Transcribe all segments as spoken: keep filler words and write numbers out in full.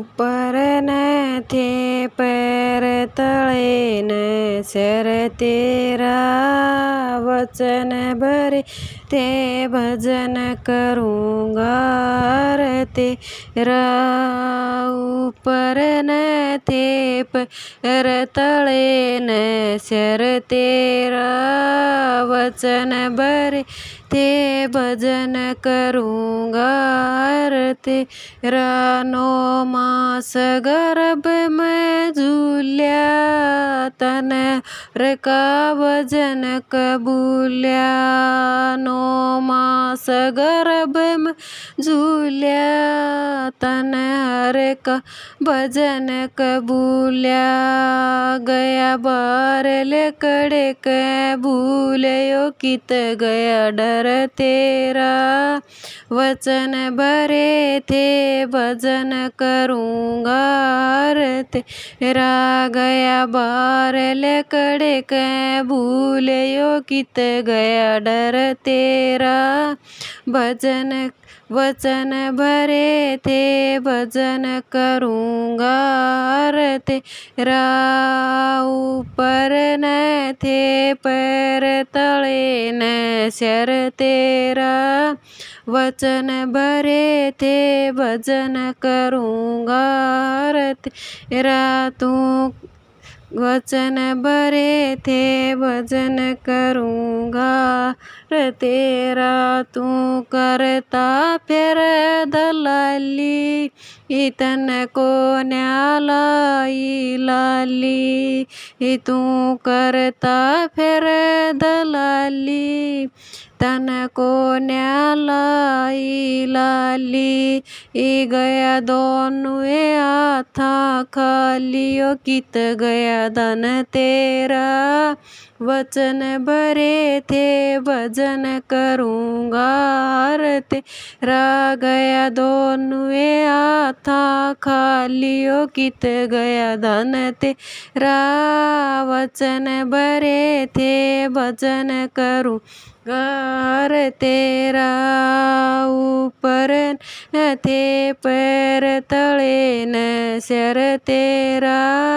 ऊपर न थे पैर तले न सिर तेरा वचन भरे थे भजन करूँगा हर तेरा। ऊपर न थे पैर तले न सिर तेरा वचन भरे थे भजन करूँगा हर तेरा। नौ मास गर्भ में झूल्या तन का भजन कबूल्या। नौ मास गर्भ में झूल्या तन हर का भजन कबूल्या। गया बार लकड़े के भूल्यो कित गया डर तेरा वचन भरे थे भजन करूँगा हर तेरा। गया बार लकड़े के भूल्यो कित गया डर तेरा भजन वचन भरे थे भजन करूँगा हर तेरा। ऊपर न थे पैर तले न सिर तेरा वचन भरे थे भजन करूँगा हर तेरा। तू वचन भरे थे भजन करूँगा हर तेरा। तू करता फिर दलाली तन को न्यालाई लाली। तू करता फिर दलाली तन को न्यालाई लाली। ई गया दोनों हाथा खालियो कित गया धन तेरा वचन भरे थे भजन करूँगा हर तेरा। गया दोनों हाथा खालियो कित गया धन तेरा वचन भरे थे भजन करूँगा हर तेरा। ऊपर न थे पैर तले न सिर तेरा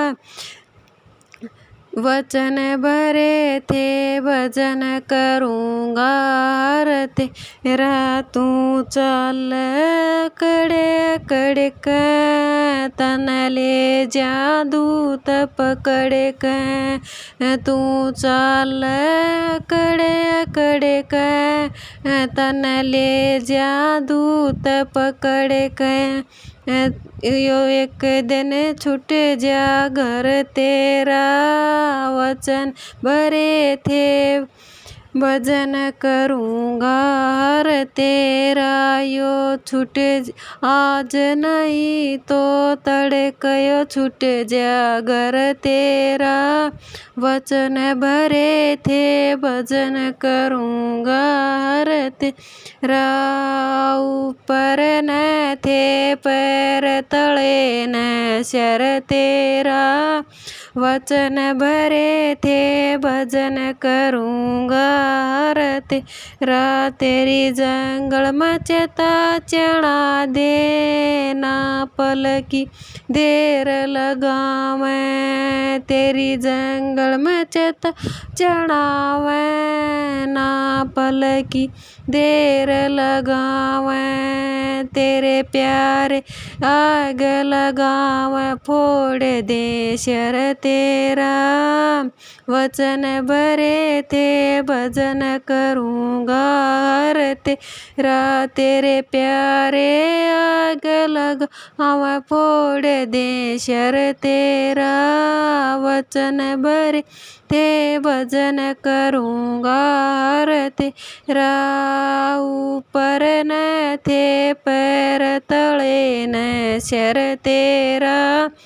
वचन भरे थे भजन करूँगा हर तेरा। तू चल कड़े कड़े के तन ले जादू पकड़े के। तू चल कड़े कड़े के तन ले जादू पकड़े के। यो एक दिन छूट जा घर तेरा वचन भरे थे भजन करूँगा हर तेरा। यो छूट आज नहीं तो तड़कयो छूट जा घर तेरा वचन भरे थे भजन करूँगा हर तेरा। ऊपर न थे पैर तले न सिर तेरा वचन भरे थे भजन करूँगा हर तेरा। तेरी जंगल मचता चढ़ा देना पलकी देर लगावे। तेरी जंगल मचता चढ़ावे ना पलकी देर लगावे। तेरे प्यारे आग लगावे फोड़ दे सिर तेरा वचन भरे थे भजन करूँगा हर तेरा। तेरे प्यारे आग लगावे फोड़ दे सिर तेरा वचन भरे थे भजन करूँगा हर तेरा। ऊपर न थे पैर तले न सिर तेरा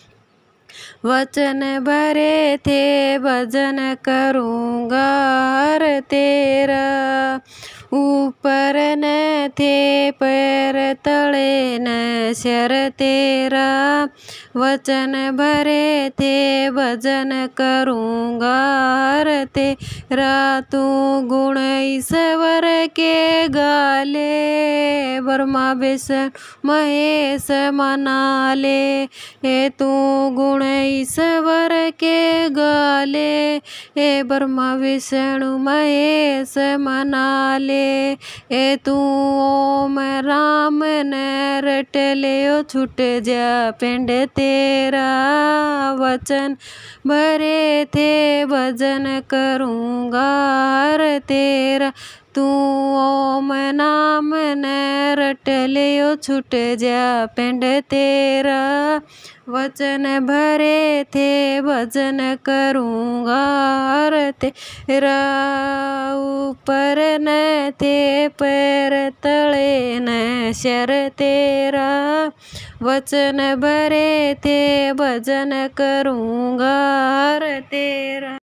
वचन भरे थे भजन करूँगा हर तेरा। ऊपर न थे पैर तले न सिर तेरा, वचन भरे थे भजन करूँगा हर तेरा। तू गुण ईश्वर के गाले, ब्रह्मा विष्णु महेश मना ले। हे तू गुण ईश्वर के गाले, हे ब्रह्मा विष्णु महेश मना ले। ए तू ओम राम न रट ले ओ छूट जा पिंड तेरा, वचन भरे थे भजन करूँगा हर तेरा। तू ओम नाम न रट ले ओ छूट जा पिंड तेरा, वचन भरे थे भजन करूँगा हर तेरा। ऊपर न थे पैर तले न सिर तेरा, वचन भरे थे भजन करूँगा हर तेरा।